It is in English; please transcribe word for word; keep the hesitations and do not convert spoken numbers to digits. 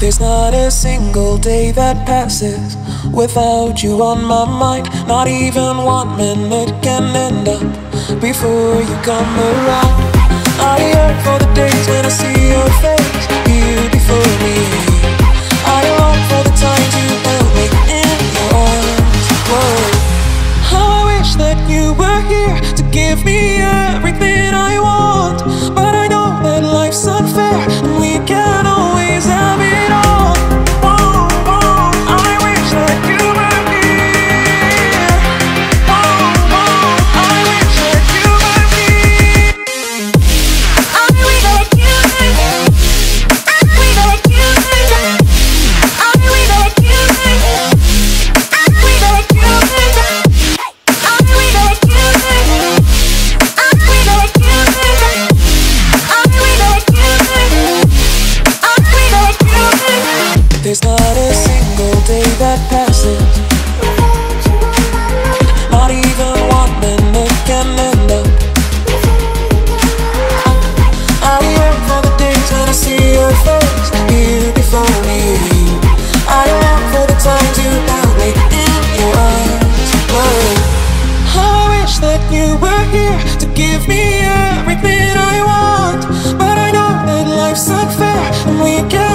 There's not a single day that passes without you on my mind. Not even one minute can end up before you come around. I yearn for the days when I see your face here before me. I long for the times you held me in your arms. Whoa. How I wish that you were here to give me everything I want, but I know that life's unfair and we can't always have it all. Whoa, whoa, I wish that you were here. Whoa, whoa, I wish that you were here. I wish that you were here. I wish that you were here. I wish that you were here. I wish that you were here. I wish that you were here. I wish that you were here. I wish that you were here. I wish that you were here. There's not a single day that passes, not even one minute can end up. I yearn for the days when I see your face here before me. I long for the times you held me in your arms. Whoa. How I wish that you were here to give me everything I want, but I know that life's unfair and we can't